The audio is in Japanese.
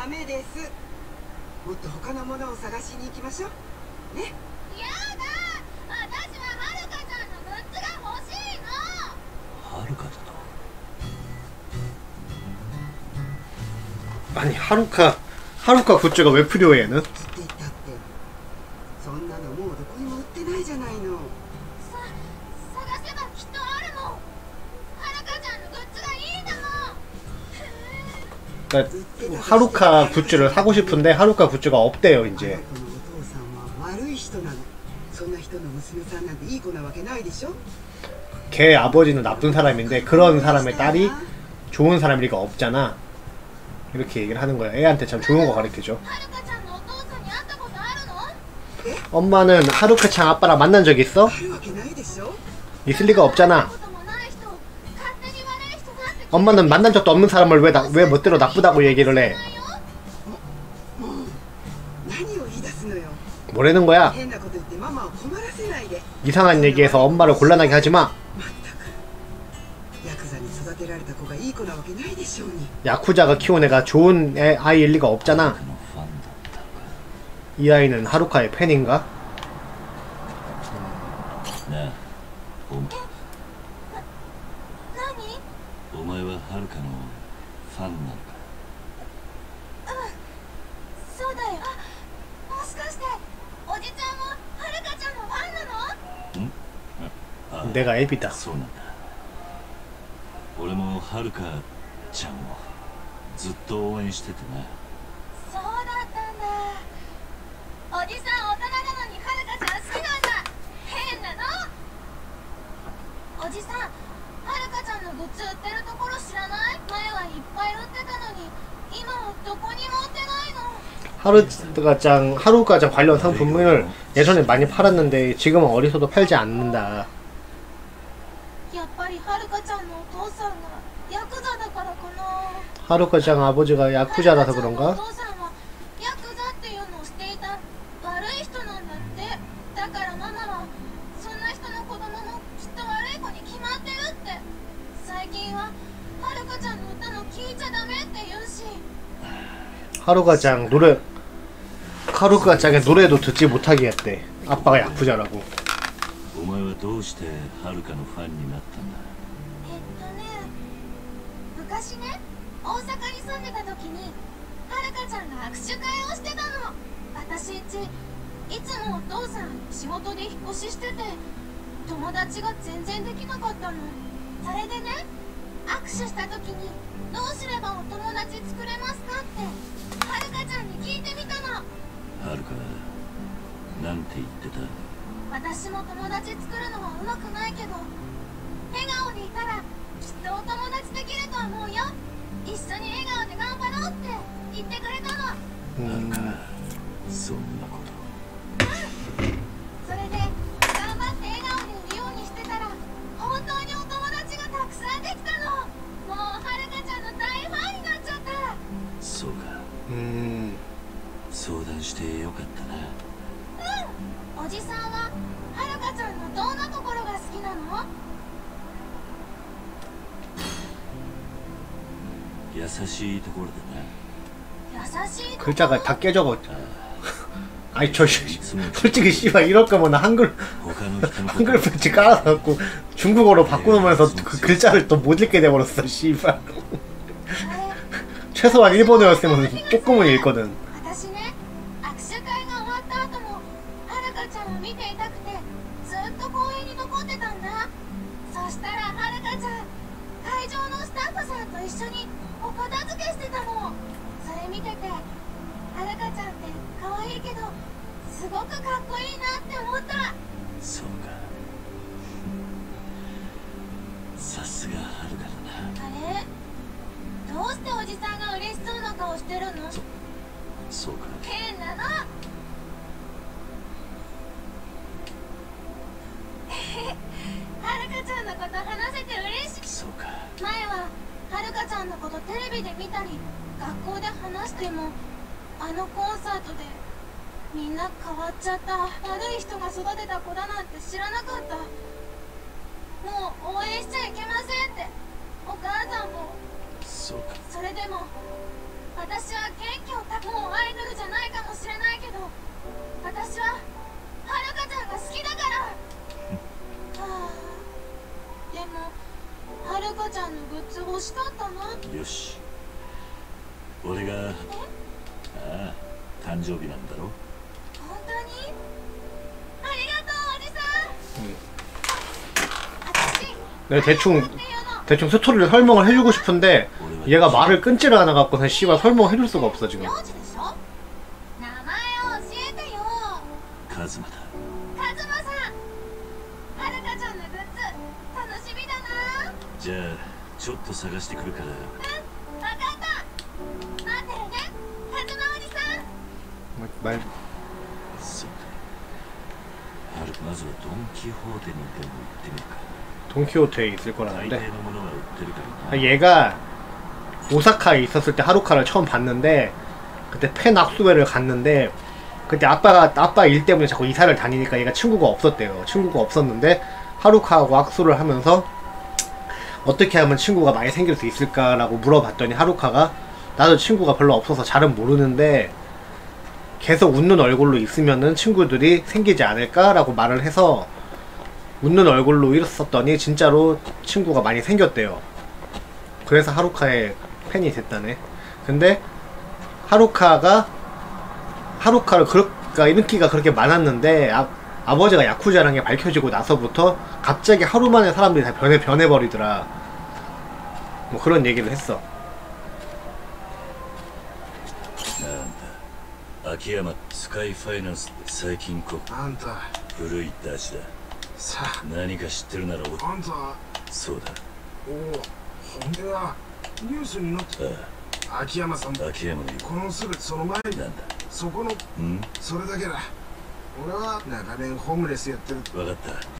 ダメです。もっと他のものを探しに行きましょうね。 やだ、私ははるかちゃんのグッズが欲しいの。 はるかだと。 아니 하루카 굿즈가 왜 필요해 얘는? って言ったってそんなのもうどこにも売ってないじゃないの。 探せばきっとあるもん。はるかちゃんのグッズがいいんだもん。 그러니까 하루카 굿즈를 사고 싶은데 하루카 굿즈가 없대요 이제. このお父さんは悪い人なの。そんな人の娘さんなんていい子なわけないでしょ。 걔 아버지는 나쁜 사람인데 그런 사람의 딸이 좋은 사람일 리가 없잖아. 이렇게 얘기를 하는 거야. 애한테 참 좋은 거 가르쳐줘. 엄마는 하루카짱 아빠랑 만난 적 있어? 있을 리가 없잖아. 엄마는 만난 적도 없는 사람을 왜 멋대로 나쁘다고 얘기를 해? 뭐라는 거야? 이상한 얘기해서 엄마를 곤란하게 하지마. 야쿠자가 키운 애가 좋은 아이일 리가 없잖아. 이 아이는 하루카의 팬인가? 네. お前ははるかのファンなのか。 そうだよ。もしかしておじちゃんもはるかちゃんのファンなの？ 내가 애비다. そうなんだ。俺もはるかちゃんをずっと応援しててな。 そうだったんだ。おじさん大人なのにはるかちゃん好きなんだ。変なの。おじさん、はるかちゃんのグッズ売ってるところ知らない？前はいっぱい売ってたのに今はどこにも売ってないの。 하루카짱 관련 상품을 예전에 많이 팔았는데 지금은 어디서도 팔지 않는다. やっぱりはるかちゃんのお父さんがヤクザだからかな。 하루카짱 아버지가 야쿠자라서 그런가? お父さんはヤクザっていうのをしていた悪い人なんだって。だからママはそんな人の子供もきっと悪い子に決まってるって。最近ははるかちゃんの歌も聴いちゃダメって言うし。 하루카짱의 노래도 듣지 못하게 했대. 아빠가 야쿠자라고. お前はどうしてはるかのファンになったんだ？ 昔ね、大阪に住んでた時にはるかちゃんが握手会をしてたの。私んちいつもお父さん仕事で引っ越ししてて友達が全然できなかったの。それでね、握手した時にどうすればお友達作れますかってはるかちゃんに聞いてみたの。 はるかなんて言ってた？ 私も友達作るのはうまくないけど笑顔でいたらきっとお友達できると思うよ。一緒に笑顔で頑張ろうって言ってくれたの。 はるかそんなこと。 それで頑張って笑顔でいるようにしてたら本当にお友達がたくさんできたの。もうはるかちゃんの大ファンになっちゃった。 そうか。相談してよかったな。 おじさんははるかちゃんのどんなところが好きなの？ 優しいところだな。 優しいところ？ 글자가 다 깨져가. 아니 저 솔직히 씨발 이럴 거면 한글 편지 깔아갖고 중국어로 바꾸면서 그 글자를 또 못 읽게 돼버렸어 씨발. 최소한 일본어였으면 조금은 읽거든. 私ね、握手会が終わった後もはるかちゃんを見ていたくてずっと公園に残ってたんだ。そしたらはるかちゃん会場のスタッフさんと一緒にお片付けしてたの。それ見ててはるかちゃんって可愛いけどすごくかっこいいなって思った。 そうか。さすがはるかだな。 あれ、どうしておじさんが嬉しそうな顔してるの？ そうか。 変なの。はるかちゃんのこと話せて嬉しい。 そうか。 前ははるかちゃんのことテレビで見たり学校で話してもあのコンサートでみんな変わっちゃった。悪い人が育てた子だなんて知らなかった。もう応援しちゃいけませんってお母さんも。 そうか。 それでも私は元気をもはるかちゃんのグッズ欲しかったな。 よし、俺がああ誕生日なんだろ。 本当にありがとうおじさん。私 내가 대충 스토리를 설명을 해주고 싶은데 얘가 말을 끊지를 않아 갖고서 씨발 설명해줄 수가 없어 지금. 名字でしょ。名前を教えてよ。 カズマだ。 カズマさん、はるかちゃんのグッズ楽しみだな。 じゃあちょっと探してくるから。 わかった。待ってるね、カズマおじさん。 말 そうか。まずはドン・キホーテにでも行ってみるか。 돈키호테에 있을 大抵 거라는데 のものは売ってるからな。 얘가 오사카에 있었을 때 하루카를 처음 봤는데 그때 팬 악수회를 갔는데 그때 아빠 일 때문에 자꾸 이사를 다니니까 얘가 친구가 없었대요. 친구가 없었는데 하루카하고 악수를 하면서 어떻게 하면 친구가 많이 생길 수 있을까라고 물어봤더니 하루카가 나도 친구가 별로 없어서 잘은 모르는데 계속 웃는 얼굴로 있으면은 친구들이 생기지 않을까라고 말을 해서 웃는 얼굴로 있었더니 진짜로 친구가 많이 생겼대요. 그래서 하루카의 팬이 됐다네. 근데 하루카를 그러니까 인기가 그렇게 많았는데 아버지가 야쿠자라는 게 밝혀지고 나서부터 갑자기 하루 만에 사람들이 다 변해버리더라. 뭐 그런 얘기를 했어. 秋山スカイファイナンスって最近あんた古い出しだ。 さあ何か知ってるならあんたそうだ。 おお本当だニュースに載って秋山さん秋山の言うこのすぐその前になんだ。 そこのうん、 それだけだ俺は長年ホームレスやってる分かった。